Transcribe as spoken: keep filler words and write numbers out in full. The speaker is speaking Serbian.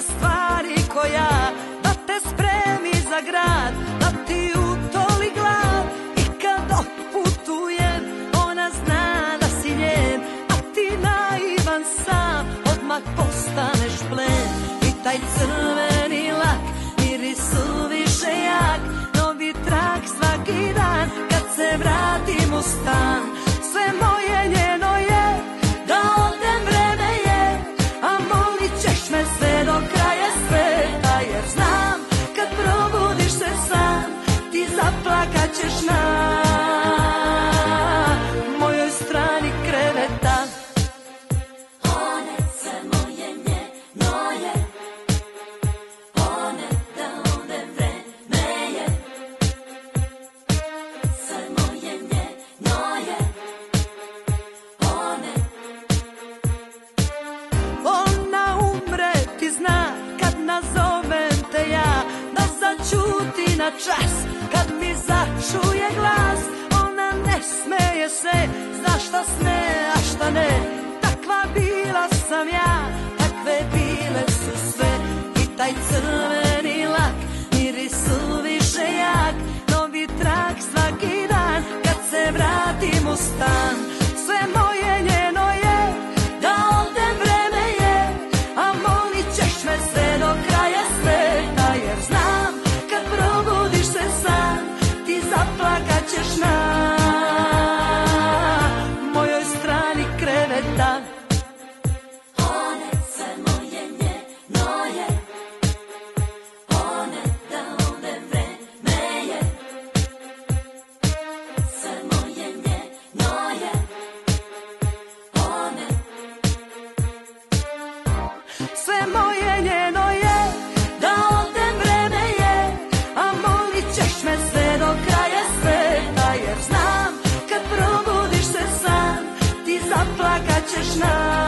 stvari ko ja, da te spremi za grad, da ti utoli glad. I kad otputujem, ona zna da si njen, a ti naivan sam, odmah postaneš plen. I taj crveni lak, miris suviše jak, novi trak svaki dan, kad se vratim u stan. Sve moje njeno je, da odem vreme je, a molit ćeš me sve do kraja sveta. Jer znam, kad probudiš se sam, ti zaplakat ćeš na mojoj strani kreveta. One sve moje njeno je, one da odem vreme je, sve moje njeno je, one. Ona umre, ti zna, kad nazovem te ja, da začuti na čas, kad mi začuje glas. Ona ne smeje se, zna šta sme, a šta ne. Takva bila sam ja, takve bile su sve. I taj crveni lak, miris suviše jak, novi trak svaki dan, kad se vratim u stan. Sve moje njeno je, da odem vreme je, a molit ćeš me sve do kraja sveta. Jer znam, kad probudiš se sam, ti zaplakat ćeš na mojoj strani kreveta. One sve moje njeno je, one da odem vreme je, sve moje njeno je, one. Sve moje njeno je, da odem vreme je, a molit ćeš me sve do kraja sveta. Jer znam, kad probudiš se sam, ti zaplakat ćeš na